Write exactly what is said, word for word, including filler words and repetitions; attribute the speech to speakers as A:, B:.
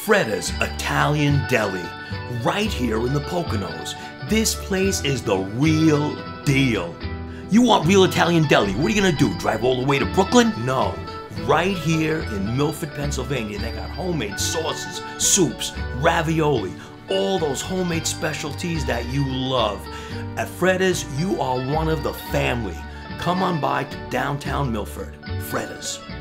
A: Frettas Italian Deli, right here in the Poconos. This place is the real deal. You want real Italian deli, what are you gonna do, drive all the way to Brooklyn? No, right here in Milford, Pennsylvania, they got homemade sauces, soups, ravioli, all those homemade specialties that you love. At Frettas, you are one of the family. Come on by to downtown Milford. Frettas.